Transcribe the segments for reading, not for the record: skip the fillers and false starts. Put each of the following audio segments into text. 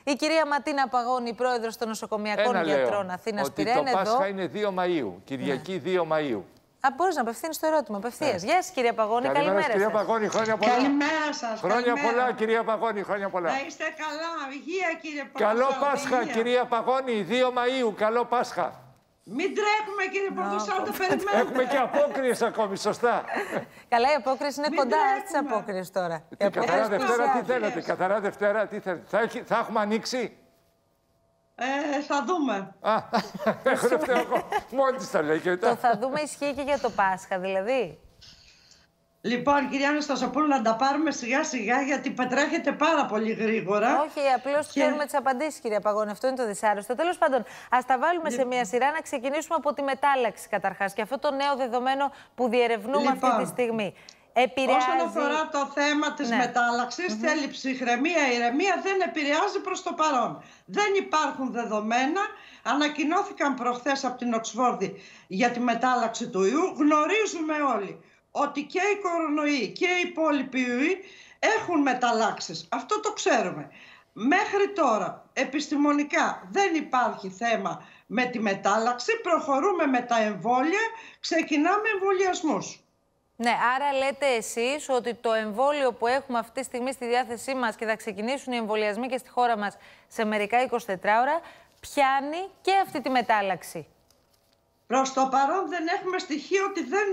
Η κυρία Ματίνα Παγώνη, πρόεδρος των Νοσοκομιακών Γιατρών Αθήνας Πειραιά. Ότι το Πάσχα είναι 2 Μαΐου, Κυριακή 2 Μαΐου. Μπορείς να απευθύνεις το ερώτημα απευθείας. Γεια σας, κυρία Παγώνη, καλημέρα σας. Κυρία Παγώνη, χρόνια πολλά. Καλημέρα σας. Χρόνια πολλά, κυρία Παγώνη, χρόνια πολλά. Να είστε καλά, υγεία κύριε Πορτοσάλτε. Καλό Πάσχα, κυρία Παγώνη, 2 Μαΐου, καλό Πάσχα. Μην τρέχουμε κύριε Πορτοσάλτε, περιμένουμε. Έχουμε και απόκριες ακόμη, σωστά. Καλά, η απόκριση είναι κοντά στις απόκριες τώρα. Καθαρά Δευτέρα τι θέλετε, καθαρά Δευτέρα τι θέλετε. Θα έχουμε ανοίξει. Θα δούμε. Έχω Δευτέρα ακόμα. Μόνη της τα λέει και μετά. Το θα δούμε ισχύει και για το Πάσχα, δηλαδή. Λοιπόν, κυρία Αναστασοπούλου, να τα πάρουμε σιγά σιγά γιατί πετρέχετε πάρα πολύ γρήγορα. Όχι, απλώς ξέρουμε τις απαντήσεις, κυρία Παγώνη. Αυτό είναι το δυσάρεστο. Τέλος πάντων, ας τα βάλουμε σε μια σειρά να ξεκινήσουμε από τη μετάλλαξη καταρχάς και αυτό το νέο δεδομένο που διερευνούμε αυτή τη στιγμή. Όσον αφορά το θέμα της μετάλλαξης, θέλει ψυχραιμία, ηρεμία, δεν επηρεάζει προς το παρόν. Δεν υπάρχουν δεδομένα. Ανακοινώθηκαν προχθές από την Οξφόρδη για τη μετάλλαξη του ιού. Γνωρίζουμε όλοι ότι και οι κορονοϊοί και οι υπόλοιποι ιοί έχουν μεταλλάξεις. Αυτό το ξέρουμε. Μέχρι τώρα, επιστημονικά, δεν υπάρχει θέμα με τη μετάλλαξη. Προχωρούμε με τα εμβόλια, ξεκινάμε εμβολιασμούς. Ναι, άρα λέτε εσείς ότι το εμβόλιο που έχουμε αυτή τη στιγμή στη διάθεσή μας και θα ξεκινήσουν οι εμβολιασμοί και στη χώρα μας σε μερικά 24 ώρα, πιάνει και αυτή τη μετάλλαξη. Προς το παρόν δεν έχουμε στοιχείο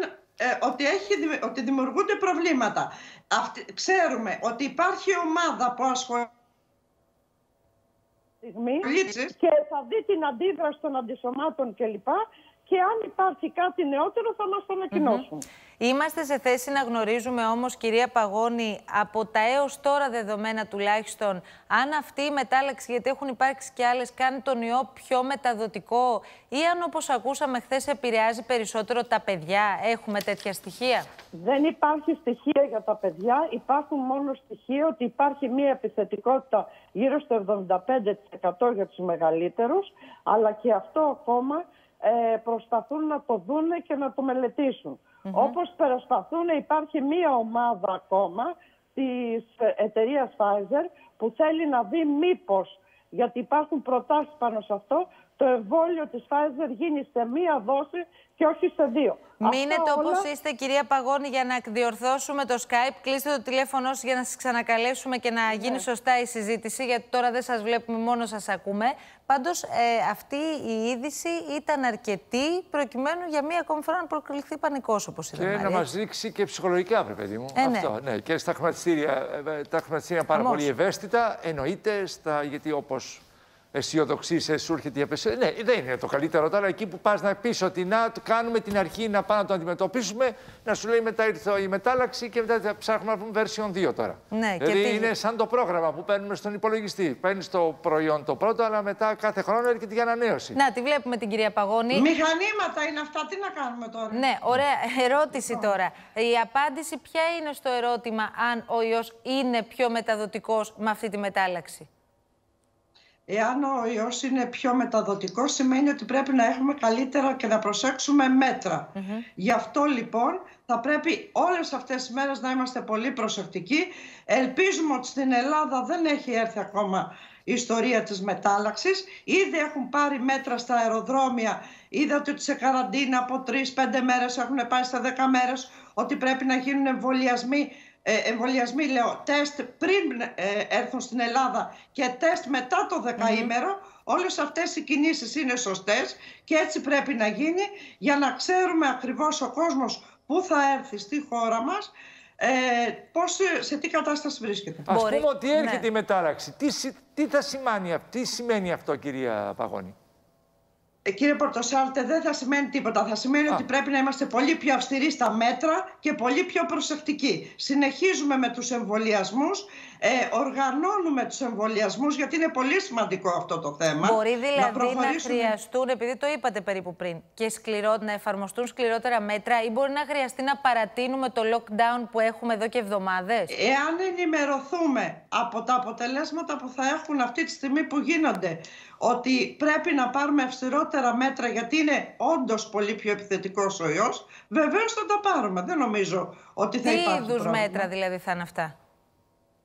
ότι δημιουργούνται προβλήματα. Ξέρουμε ότι υπάρχει ομάδα που ασχολείται και θα δει την αντίδραση των αντισωμάτων κλπ. Και αν υπάρχει κάτι νεότερο θα μας το ανακοινώσουν. Είμαστε σε θέση να γνωρίζουμε όμως, κυρία Παγώνη, από τα έως τώρα δεδομένα τουλάχιστον, αν αυτή η μετάλλαξη, γιατί έχουν υπάρξει και άλλες, κάνει τον ιό πιο μεταδοτικό ή αν, όπως ακούσαμε χθες, επηρεάζει περισσότερο τα παιδιά. Έχουμε τέτοια στοιχεία? Δεν υπάρχει στοιχεία για τα παιδιά. Υπάρχουν μόνο στοιχεία ότι υπάρχει μία επιθετικότητα γύρω στο 75% για τους μεγαλύτερους, αλλά και αυτό ακόμα προσπαθούν να το δούνε και να το μελετήσουν. Όπως προσπαθούν, υπάρχει μία ομάδα ακόμα της εταιρείας Pfizer που θέλει να δει μήπως, γιατί υπάρχουν προτάσεις πάνω σε αυτό, το εμβόλιο της Pfizer γίνει σε μία δόση και όχι σε δύο. Μείνετε όπως είστε, κυρία Παγώνη, για να διορθώσουμε το Skype. Κλείστε το τηλέφωνο σας για να σας ξανακαλέσουμε και να γίνει σωστά η συζήτηση, γιατί τώρα δεν σας βλέπουμε, μόνο σας ακούμε. Πάντως, αυτή η είδηση ήταν αρκετή προκειμένου για μία ακόμη φορά να προκληθεί πανικός, όπως είδαμε. Και να μας δείξει και ψυχολογικά, παιδί μου. Αυτό, ναι. Και στα χρηματιστήρια πάρα πολύ ευαίσθητα, εννοείται, γιατί όπως αισιοδοξείς, σου έρχεται η απεσία. Ναι, δεν είναι το καλύτερο τώρα εκεί που πας να πεις ότι να κάνουμε την αρχή να πάμε να το αντιμετωπίσουμε, να σου λέει μετά ήρθε η μετάλλαξη και μετά θα ψάχνουμε να βρούμε version 2 τώρα. Ναι, δηλαδή είναι σαν το πρόγραμμα που παίρνουμε στον υπολογιστή. Παίρνεις το προϊόν το πρώτο, αλλά μετά κάθε χρόνο έρχεται η ανανέωση. Να, τη βλέπουμε την κυρία Παγώνη. Μηχανήματα είναι αυτά, τι να κάνουμε τώρα. Ναι, ωραία. Ερώτηση τώρα. Η απάντηση ποια είναι στο ερώτημα αν ο ιός είναι πιο μεταδοτικός με αυτή τη μετάλλαξη? Εάν ο ιός είναι πιο μεταδοτικός, σημαίνει ότι πρέπει να έχουμε καλύτερα και να προσέξουμε μέτρα. Γι' αυτό λοιπόν θα πρέπει όλες αυτές τις μέρες να είμαστε πολύ προσεκτικοί. Ελπίζουμε ότι στην Ελλάδα δεν έχει έρθει ακόμα η ιστορία της μετάλλαξης. Ήδη έχουν πάρει μέτρα στα αεροδρόμια. Είδατε ότι σε καραντίνα από 3-5 μέρες έχουν πάει στα 10 μέρες, ότι πρέπει να γίνουν εμβολιασμοί, λέω, τεστ πριν έρθουν στην Ελλάδα και τεστ μετά το δεκαήμερο. Όλες αυτές οι κινήσεις είναι σωστές και έτσι πρέπει να γίνει για να ξέρουμε ακριβώς ο κόσμος που θα έρθει στη χώρα μας, σε τι κατάσταση βρίσκεται. Ας πούμε ότι έρχεται η μετάλλαξη. Τι σημαίνει αυτό, κυρία Παγώνη? Κύριε Πορτοσάλτε, δεν θα σημαίνει τίποτα. Θα σημαίνει ότι πρέπει να είμαστε πολύ πιο αυστηροί στα μέτρα και πολύ πιο προσεκτικοί. Συνεχίζουμε με τους εμβολιασμούς, οργανώνουμε τους εμβολιασμούς, γιατί είναι πολύ σημαντικό αυτό το θέμα. Μπορεί δηλαδή να χρειαστούν, επειδή το είπατε περίπου πριν, και να εφαρμοστούν σκληρότερα μέτρα, ή μπορεί να χρειαστεί να παρατείνουμε το lockdown που έχουμε εδώ και εβδομάδες? Εάν ενημερωθούμε από τα αποτελέσματα που θα έχουν αυτή τη στιγμή που γίνονται, ότι πρέπει να πάρουμε αυστηρότερα μέτρα γιατί είναι όντως πολύ πιο επιθετικός ο ιός, βεβαίως θα τα πάρουμε. Δεν νομίζω ότι θα υπάρχει πρόβλημα. Τι είδους μέτρα δηλαδή θα είναι αυτά?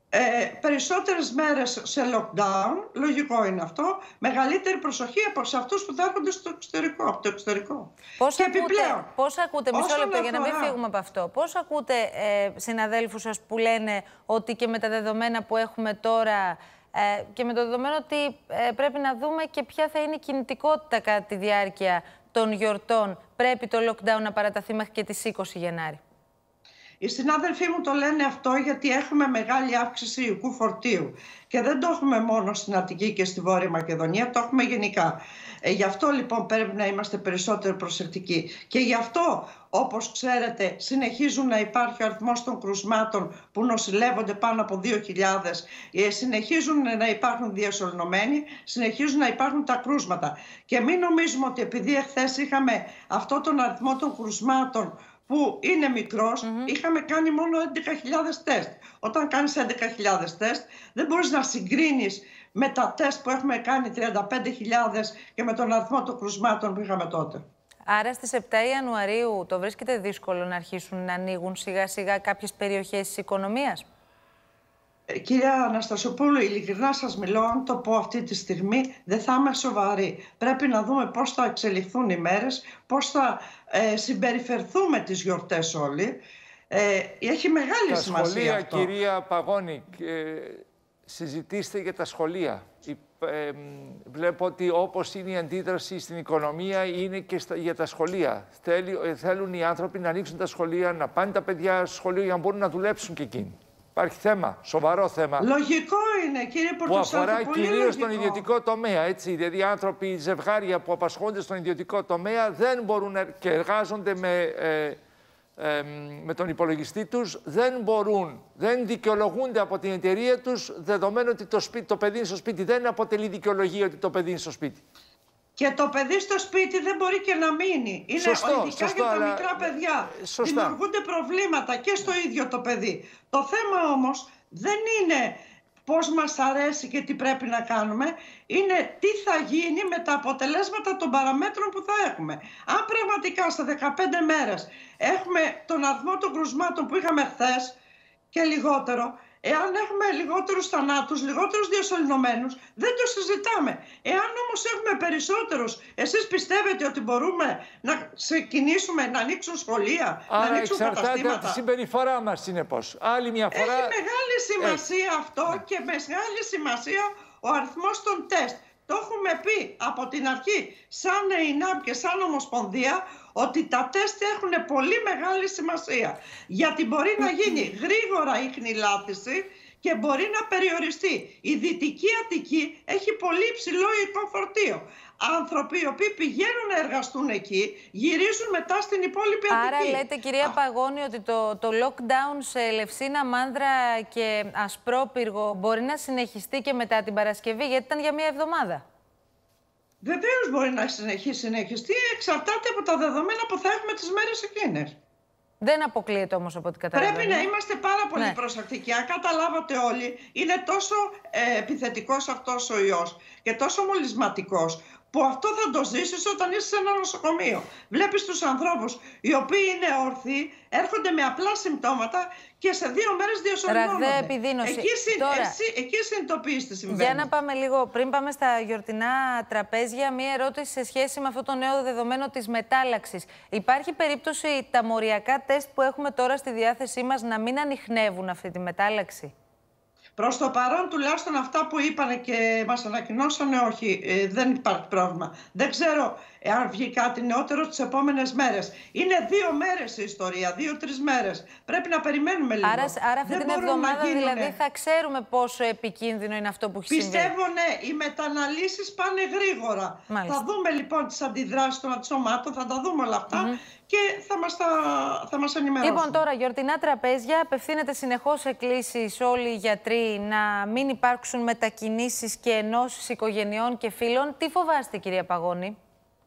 Περισσότερες μέρες σε lockdown, λογικό είναι αυτό, μεγαλύτερη προσοχή σε αυτούς που θα έρχονται από το εξωτερικό. Πώς ακούτε, μισό λεπτό για να μην φύγουμε από αυτό, πώς ακούτε συναδέλφους σας που λένε ότι και με τα δεδομένα που έχουμε τώρα και με το δεδομένο ότι πρέπει να δούμε και ποια θα είναι η κινητικότητα κατά τη διάρκεια των γιορτών, πρέπει το lockdown να παραταθεί μέχρι και τις 20 Γενάρη? Οι συνάδελφοί μου το λένε αυτό γιατί έχουμε μεγάλη αύξηση υλικού φορτίου και δεν το έχουμε μόνο στην Αττική και στη Βόρεια Μακεδονία, το έχουμε γενικά. Γι' αυτό λοιπόν πρέπει να είμαστε περισσότερο προσεκτικοί και γι' αυτό, όπως ξέρετε, συνεχίζουν να υπάρχει ο αριθμός των κρουσμάτων που νοσηλεύονται πάνω από 2.000, συνεχίζουν να υπάρχουν διασωληνωμένοι, συνεχίζουν να υπάρχουν τα κρούσματα. Και μην νομίζουμε ότι επειδή εχθές είχαμε αυτό τον αριθμό των κρουσμάτων που είναι μικρός, είχαμε κάνει μόνο 11.000 τεστ. Όταν κάνεις 11.000 τεστ, δεν μπορείς να συγκρίνεις με τα τεστ που έχουμε κάνει 35.000 και με τον αριθμό των κρουσμάτων που είχαμε τότε. Άρα στις 7 Ιανουαρίου το βρίσκεται δύσκολο να αρχίσουν να ανοίγουν σιγά σιγά κάποιες περιοχές της οικονομίας? Κυρία Αναστασοπούλου, ειλικρινά σας μιλώ, αν το πω αυτή τη στιγμή δεν θα είμαι σοβαρή. Πρέπει να δούμε πώς θα εξελιχθούν οι μέρες, πώς θα συμπεριφερθούμε τις γιορτές όλοι. Έχει μεγάλη σημασία σχολεία, αυτό. Κυρία Παγώνη, συζητήστε για τα σχολεία. Βλέπω ότι όπως είναι η αντίδραση στην οικονομία είναι και για τα σχολεία. Θέλουν οι άνθρωποι να ανοίξουν τα σχολεία, να πάνε τα παιδιά στο σχολείο για να μπορούν να δουλέψουν και εκείνοι. Υπάρχει θέμα, σοβαρό θέμα. Λογικό είναι, κύριε Πορτοσάλτη. Που αφορά κυρίως τον ιδιωτικό τομέα. Έτσι. Δηλαδή, άνθρωποι, ζευγάρια που απασχολούνται στον ιδιωτικό τομέα δεν μπορούν και εργάζονται με τον υπολογιστή τους, δεν δικαιολογούνται από την εταιρεία τους, δεδομένου ότι το παιδί είναι στο σπίτι. Δεν αποτελεί δικαιολογία ότι το παιδί είναι στο σπίτι. Και το παιδί στο σπίτι δεν μπορεί και να μείνει. Είναι ειδικά για τα μικρά παιδιά. Δημιουργούνται προβλήματα και στο ίδιο το παιδί. Το θέμα όμως δεν είναι πώς μας αρέσει και τι πρέπει να κάνουμε, είναι τι θα γίνει με τα αποτελέσματα των παραμέτρων που θα έχουμε. Αν πραγματικά στα 15 μέρες έχουμε τον αριθμό των κρουσμάτων που είχαμε χθες και λιγότερο, εάν έχουμε λιγότερους θανάτους, λιγότερους διασωληνωμένους, δεν το συζητάμε. Εάν όμως έχουμε περισσότερους, εσείς πιστεύετε ότι μπορούμε να ξεκινήσουμε να ανοίξουν σχολεία, να ανοίξουν καταστήματα? Άρα εξαρτάται από τη συμπεριφορά μας, συνεπώς. Άλλη μια φορά... Έχει μεγάλη σημασία αυτό και μεγάλη σημασία ο αριθμός των τεστ. Το έχουμε πει από την αρχή, σαν ΕΙΝΑΜ και σαν Ομοσπονδία, ότι τα τεστ έχουν πολύ μεγάλη σημασία. Γιατί μπορεί να γίνει γρήγορα η χνηλάτιση και μπορεί να περιοριστεί. Η Δυτική Αττική έχει πολύ υψηλό υλικό φορτίο. Άνθρωποι οι οποίοι πηγαίνουν να εργαστούν εκεί, γυρίζουν μετά στην υπόλοιπη Αττική. Άρα λέτε, κυρία Παγώνη, ότι το lockdown σε Ελευσίνα, Μάνδρα και Ασπρόπυργο μπορεί να συνεχιστεί και μετά την Παρασκευή, γιατί ήταν για μία εβδομάδα. Βεβαίως μπορεί να συνεχιστεί, εξαρτάται από τα δεδομένα που θα έχουμε τις μέρες εκείνες. Δεν αποκλείεται όμως από ό,τι καταλαβαίνω. Πρέπει να είμαστε πάρα πολύ προσεκτικοί. Αν καταλάβατε όλοι, είναι τόσο επιθετικός αυτός ο ιός και τόσο μολυσματικός, που αυτό θα το ζήσεις όταν είσαι σε ένα νοσοκομείο. Βλέπεις τους ανθρώπους οι οποίοι είναι όρθιοι, έρχονται με απλά συμπτώματα και σε 2 μέρες διασωληνώνονται. Ραδέ επιδείνωση. Εκεί συνειδητοποιείς τι συμβαίνει. Για να πάμε λίγο, πριν πάμε στα γιορτινά τραπέζια, μία ερώτηση σε σχέση με αυτό το νέο δεδομένο της μετάλλαξης. Υπάρχει περίπτωση τα μοριακά τεστ που έχουμε τώρα στη διάθεσή μας να μην ανιχνεύουν αυτή τη μετάλλαξη? Προς το παρόν, τουλάχιστον αυτά που είπανε και μας ανακοινώσανε, όχι, δεν υπάρχει πρόβλημα. Δεν ξέρω εάν βγει κάτι νεότερο τις επόμενες μέρες. Είναι 2 μέρες η ιστορία, 2-3 μέρες. Πρέπει να περιμένουμε λίγο. Άρα αυτή την εβδομάδα δηλαδή θα ξέρουμε πόσο επικίνδυνο είναι αυτό που έχει συμβεί. Πιστεύω, ναι, οι μεταναλύσεις πάνε γρήγορα. Μάλιστα. Θα δούμε λοιπόν τις αντιδράσεις των ατσωμάτων, θα τα δούμε όλα αυτά. Και θα μας ενημερώσουν. Λοιπόν, τώρα γιορτινά τραπέζια, απευθύνεται συνεχώς εκκλήσεις όλοι οι γιατροί να μην υπάρξουν μετακινήσεις και ενώσεις οικογενειών και φίλων. Τι φοβάστε, κυρία Παγώνη?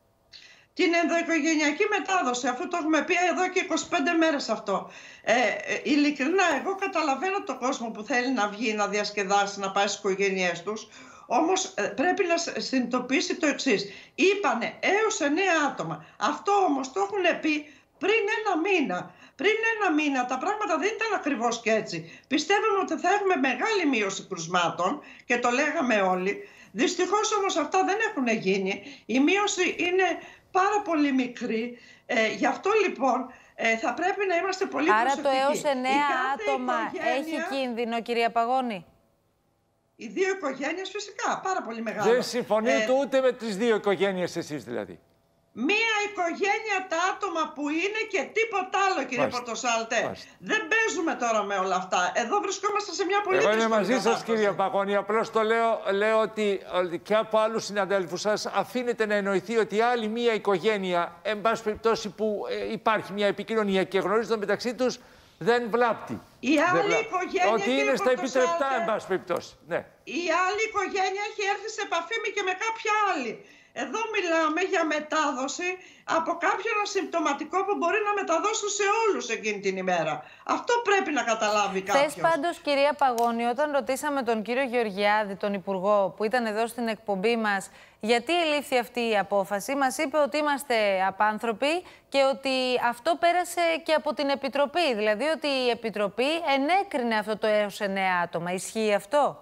Την ενδοοικογενειακή μετάδοση. Αυτό το έχουμε πει εδώ και 25 μέρες αυτό. Ειλικρινά, εγώ καταλαβαίνω τον κόσμο που θέλει να βγει, να διασκεδάσει, να πάει στις οικογένειές τους. Όμως πρέπει να συνειδητοποιήσει το εξής. Είπανε έως 9 άτομα. Αυτό όμως το έχουν πει πριν 1 μήνα. Πριν ένα μήνα τα πράγματα δεν ήταν ακριβώς και έτσι. Πιστεύαμε ότι θα έχουμε μεγάλη μείωση κρουσμάτων και το λέγαμε όλοι. Δυστυχώς όμως αυτά δεν έχουν γίνει. Η μείωση είναι πάρα πολύ μικρή. Γι' αυτό λοιπόν θα πρέπει να είμαστε πολύ προσεκτικοί. Άρα το έως 9 άτομα έχει κίνδυνο, κυρία Παγώνη? Οι δύο οικογένειες φυσικά, πάρα πολύ μεγάλο. Δεν συμφωνείτε ούτε με τις δύο οικογένειες εσείς δηλαδή? Μία οικογένεια τα άτομα που είναι και τίποτα άλλο, κύριε Πορτοσάλτε. Δεν παίζουμε τώρα με όλα αυτά. Εδώ βρισκόμαστε σε μια πολύ δύσκολη κατάσταση. Εγώ είμαι μαζί σας, κυρία Παγώνη. Απλώς το λέω ότι και από άλλους συναδέλφους σας αφήνεται να εννοηθεί ότι άλλη μία οικογένεια, εν πάση περιπτώσει που υπάρχει μια επικοινωνία και γνωρίζονται μεταξύ τους, δεν βλάπτει. Η άλλη οικογένεια, ότι είναι στα επιτρεπτά, εν πάση περιπτώσει. Ναι. Η άλλη οικογένεια έχει έρθει σε επαφή και με κάποια άλλη. Εδώ μιλάμε για μετάδοση από κάποιον ασυμπτωματικό που μπορεί να μεταδώσουν σε όλους εκείνη την ημέρα. Αυτό πρέπει να καταλάβει κάποιος. Χθες πάντως, κυρία Παγώνη, όταν ρωτήσαμε τον κύριο Γεωργιάδη, τον Υπουργό, που ήταν εδώ στην εκπομπή μας, γιατί ελήφθη αυτή η απόφαση, μας είπε ότι είμαστε απάνθρωποι και ότι αυτό πέρασε και από την Επιτροπή. Δηλαδή ότι η Επιτροπή ενέκρινε αυτό το έως 9 άτομα. Ισχύει αυτό?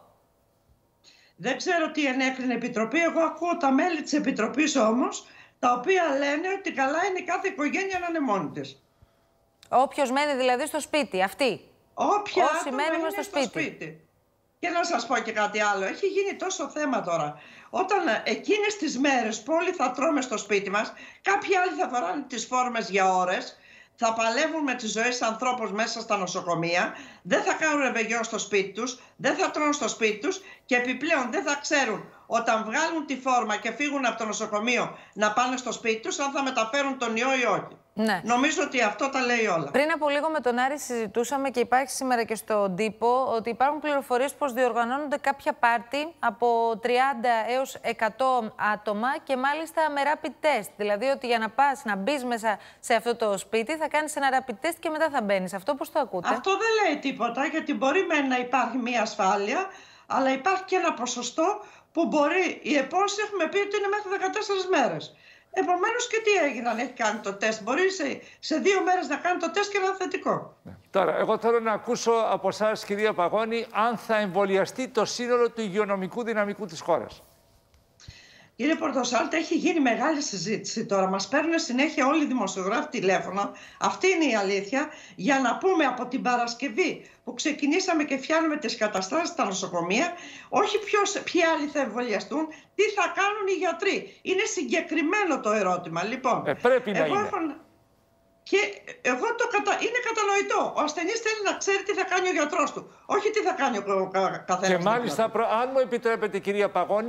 Δεν ξέρω τι ενέκρινε η Επιτροπή. Εγώ ακούω τα μέλη της Επιτροπής όμως, τα οποία λένε ότι καλά είναι η κάθε οικογένεια να είναι μόνη της. Όποιος μένει δηλαδή στο σπίτι, αυτοί. Όσοι μένουμε στο σπίτι. Και να σας πω και κάτι άλλο. Έχει γίνει τόσο θέμα τώρα. Όταν εκείνες τις μέρες που όλοι θα τρώμε στο σπίτι μας, κάποιοι άλλοι θα φοράνε τις φόρμες για ώρες, θα παλεύουν με τις ζωές ανθρώπων μέσα στα νοσοκομεία, δεν θα κάνουν ρεβεγιό στο σπίτι τους, δεν θα τρώνε στο σπίτι τους και επιπλέον δεν θα ξέρουν όταν βγάλουν τη φόρμα και φύγουν από το νοσοκομείο να πάνε στο σπίτι τους αν θα μεταφέρουν τον ιό ή όχι. Ναι. Νομίζω ότι αυτό τα λέει όλα. Πριν από λίγο με τον Άρη συζητούσαμε και υπάρχει σήμερα και στον τύπο ότι υπάρχουν πληροφορίες πως διοργανώνονται κάποια πάρτι από 30 έως 100 άτομα και μάλιστα με rapid test. Δηλαδή ότι για να πας να μπεις μέσα σε αυτό το σπίτι θα κάνεις ένα rapid test και μετά θα μπαίνεις. Αυτό πώς το ακούτε? Αυτό δεν λέει τίποτα, γιατί μπορεί να υπάρχει μια ασφάλεια, αλλά υπάρχει και ένα ποσοστό που μπορεί. Η επόμενη έχουμε πει ότι είναι μέχρι 14 μέρες. Επομένως και τι έγιναν, έχει κάνει το τεστ. Μπορεί σε 2 μέρες να κάνει το τεστ και να είναι θετικό. Τώρα, εγώ θέλω να ακούσω από εσάς, κυρία Παγώνη, αν θα εμβολιαστεί το σύνολο του υγειονομικού δυναμικού της χώρας. Κύριε Πορτοσάλτε, έχει γίνει μεγάλη συζήτηση τώρα. Μας παίρνουν συνέχεια όλοι οι δημοσιογράφοι τηλέφωνα. Αυτή είναι η αλήθεια. Για να πούμε από την Παρασκευή που ξεκινήσαμε και φτιάχνουμε τις καταστάσεις στα νοσοκομεία, όχι ποιοι άλλοι θα εμβολιαστούν, τι θα κάνουν οι γιατροί. Είναι συγκεκριμένο το ερώτημα. Λοιπόν, πρέπει να είναι. Και είναι κατανοητό. Ο ασθενής θέλει να ξέρει τι θα κάνει ο γιατρός του, όχι τι θα κάνει ο καθένας. Και μάλιστα, αν μου επιτρέπετε, κυρία Παγώνη,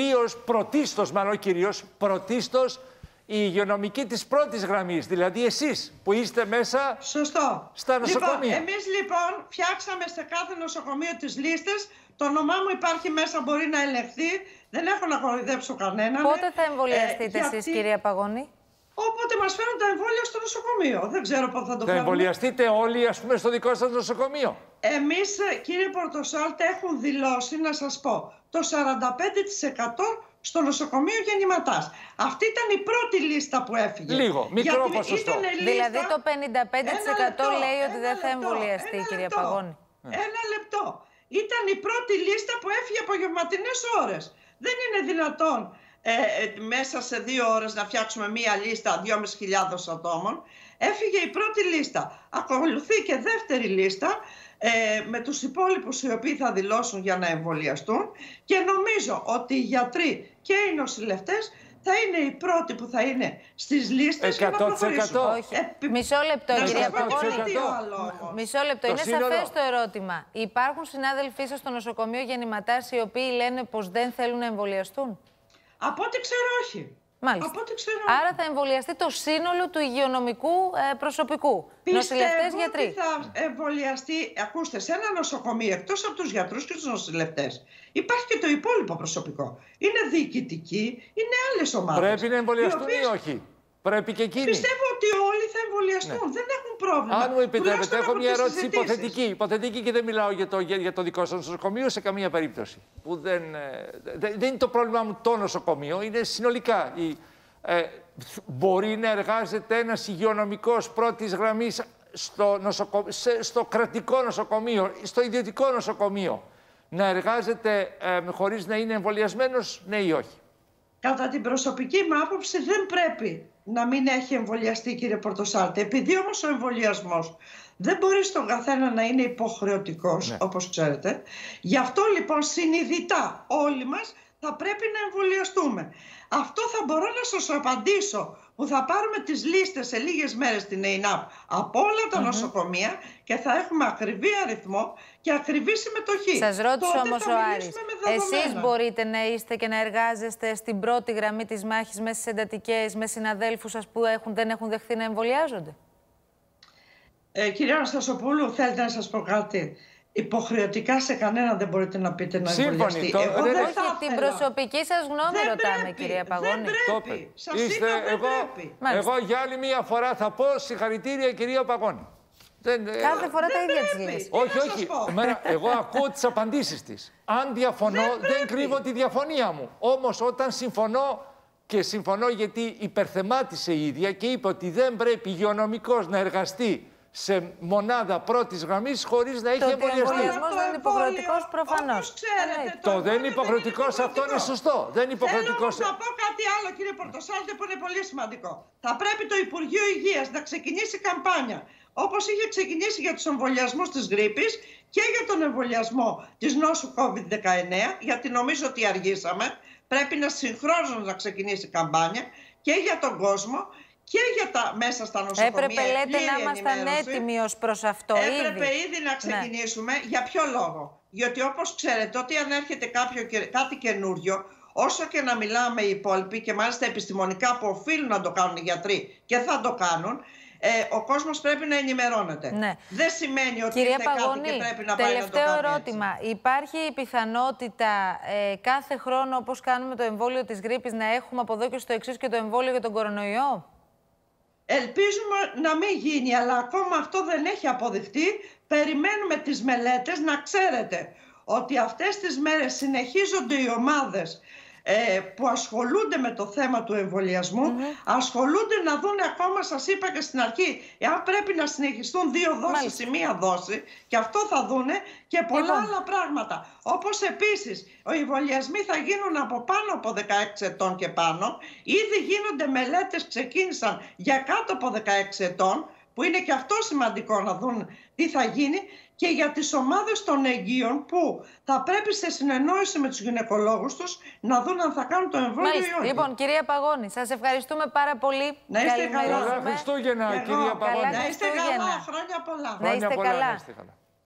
πρωτίστως η υγειονομική της πρώτης γραμμής, δηλαδή εσείς που είστε μέσα στα νοσοκομεία. Λοιπόν, εμείς λοιπόν φτιάξαμε σε κάθε νοσοκομείο τις λίστες. Το όνομά μου υπάρχει μέσα, μπορεί να ελεγχθεί. Δεν έχω να κοροϊδέψω κανέναν. Πότε θα εμβολιαστείτε εσείς, κυρία Παγώνη? Όποτε μας φέρουν τα εμβόλια στο νοσοκομείο. Δεν ξέρω πότε θα το κάνουμε. Θα εμβολιαστείτε όλοι, ας πούμε, στο δικό σας νοσοκομείο? Εμείς, κύριε Πορτοσάλτε, έχουν δηλώσει, να σας πω, το 45% στο νοσοκομείο γεννηματάς. Αυτή ήταν η πρώτη λίστα που έφυγε. Λίγο, μικρό ποσοστό. Δηλαδή το 55% λέει ότι δεν θα εμβολιαστεί, κυρία Παγώνη. Ένα λεπτό. Ήταν η πρώτη λίστα που έφυγε από γευματινές ώρες. Δεν είναι δυνατόν μέσα σε 2 ώρες να φτιάξουμε μία λίστα 2.500 ατόμων. Έφυγε η πρώτη λίστα. Ακολουθεί και δεύτερη λίστα με τους υπόλοιπους οι οποίοι θα δηλώσουν για να εμβολιαστούν και νομίζω ότι οι γιατροί και οι νοσηλευτές θα είναι οι πρώτοι που θα είναι στις λίστες για να προχωρήσουν. Μισό λεπτό, κυρία Παγώνη. Μισό λεπτό. Είναι σαφές το ερώτημα. Υπάρχουν συνάδελφοί σας στο νοσοκομείο γεννηματάς οι οποίοι λένε πως δεν θέλουν να εμβολιαστούν? Από ό,τι ξέρω, όχι. Μάλιστα. Από ό,τι ξέρω. Άρα θα εμβολιαστεί το σύνολο του υγειονομικού προσωπικού. Νοσηλευτές, γιατροί. Ότι θα εμβολιαστεί, ακούστε, σε ένα νοσοκομείο, εκτός από τους γιατρούς και τους νοσηλευτές, υπάρχει και το υπόλοιπο προσωπικό. Είναι διοικητικοί, είναι άλλες ομάδες. Πρέπει να εμβολιαστούν ή όχι? Πρέπει και εκείνοι. Πιστεύω ότι όλοι θα εμβολιαστούν. Ναι. Δεν έχουν πρόβλημα. Αν μου επιτρέπετε, έχω μια ερώτηση υποθετική και δεν μιλάω για το δικό σας νοσοκομείο σε καμία περίπτωση. Που δεν είναι το πρόβλημά μου το νοσοκομείο, είναι συνολικά. Μπορεί να εργάζεται ένας υγειονομικός πρώτης γραμμής στο κρατικό νοσοκομείο, στο ιδιωτικό νοσοκομείο, να εργάζεται χωρίς να είναι εμβολιασμένος, ναι ή όχι? Κατά την προσωπική μου άποψη δεν πρέπει να μην έχει εμβολιαστεί, κύριε Πορτοσάλτη. Επειδή όμως ο εμβολιασμός δεν μπορεί στον καθένα να είναι υποχρεωτικός, ναι, όπως ξέρετε. Γι' αυτό λοιπόν συνειδητά όλοι μας θα πρέπει να εμβολιαστούμε. Αυτό θα μπορώ να σας απαντήσω, που θα πάρουμε τις λίστες σε λίγες μέρες στην ΕΙΝΑΠ από όλα τα νοσοκομεία και θα έχουμε ακριβή αριθμό και ακριβή συμμετοχή. Σας ρώτησε όμως ο Άρης, εσείς μπορείτε να είστε και να εργάζεστε στην πρώτη γραμμή της μάχης μέσα στις εντατικές, με συναδέλφους σας που δεν έχουν δεχθεί να εμβολιάζονται? Κυρία Αναστασοπούλου, θέλετε να σας πω κάτι? Υποχρεωτικά σε κανέναν δεν μπορείτε να πείτε να εμβολιαστεί. Εγώ δεν θα την προσωπική σας γνώμη ρωτάμε, κυρία Παγώνη. Δεν πρέπει. Σας είπα, δεν πρέπει. Εγώ για άλλη μία φορά θα πω συγχαρητήρια, κυρία Παγώνη. Κάθε φορά τα ίδια της λες. Όχι. Εγώ ακούω τις απαντήσεις της. Αν διαφωνώ, δεν κρύβω τη διαφωνία μου. Όμως όταν συμφωνώ, και συμφωνώ γιατί υπερθεμάτισε η ίδια και είπε ότι δεν πρέπει υγειονομικός να εργαστεί σε μονάδα πρώτης γραμμής χωρίς να έχει εμβολιαστεί. Ο εμβολιασμός δεν είναι υποχρεωτικός, προφανώς. Το δεν είναι υποχρεωτικός, αυτό είναι σωστό. Δεν είναι υποχρεωτικός. Θέλω να πω κάτι άλλο, κύριε Πορτοσάλτη, που είναι πολύ σημαντικό. Θα πρέπει το Υπουργείο Υγείας να ξεκινήσει καμπάνια, όπως είχε ξεκινήσει για τους εμβολιασμούς της γρίπης και για τον εμβολιασμό της νόσου COVID-19, γιατί νομίζω ότι αργήσαμε. Πρέπει να συγχρόνως να ξεκινήσει καμπάνια και για τον κόσμο και για τα μέσα στα νοσοκομεία. Έπρεπε, λέτε, να ήμασταν έτοιμοι ως προς αυτό. Έπρεπε ήδη να ξεκινήσουμε. Ναι. Για ποιο λόγο? Γιατί όπως ξέρετε, ότι αν έρχεται κάτι καινούριο, όσο και να μιλάμε οι υπόλοιποι, και μάλιστα επιστημονικά που οφείλουν να το κάνουν οι γιατροί και θα το κάνουν, ο κόσμος πρέπει να ενημερώνεται. Ναι. Δεν σημαίνει ότι κυρία είναι Παγώνη, κάτι και πρέπει να πάει να το κάνει. Τελευταίο ερώτημα. Έτσι. Υπάρχει η πιθανότητα κάθε χρόνο, όπως κάνουμε το εμβόλιο της γρίπης, να έχουμε από εδώ και στο εξής και το εμβόλιο για τον κορονοϊό? Ελπίζουμε να μην γίνει, αλλά ακόμα αυτό δεν έχει αποδειχτεί. Περιμένουμε τις μελέτες. Να ξέρετε ότι αυτές τις μέρες συνεχίζονται οι ομάδες που ασχολούνται με το θέμα του εμβολιασμού, ασχολούνται να δουν ακόμα, σας είπα και στην αρχή, εάν πρέπει να συνεχιστούν 2 δόσεις ή 1 δόση, και αυτό θα δούνε, και πολλά άλλα πράγματα. Όπως επίσης, οι εμβολιασμοί θα γίνουν από πάνω από 16 ετών και πάνω. Ήδη γίνονται μελέτες, ξεκίνησαν για κάτω από 16 ετών, που είναι και αυτό σημαντικό να δουν τι θα γίνει, και για τις ομάδες των εγγύων που θα πρέπει σε συνεννόηση με τους γυναικολόγους τους να δουν αν θα κάνουν το εμβόλιο ή όχι. Λοιπόν, κυρία Παγώνη, σας ευχαριστούμε πάρα πολύ. Να είστε καλά. Καλά Χριστούγεννα, κυρία Παγώνη. Να είστε καλά, χρόνια πολλά. Να είστε καλά.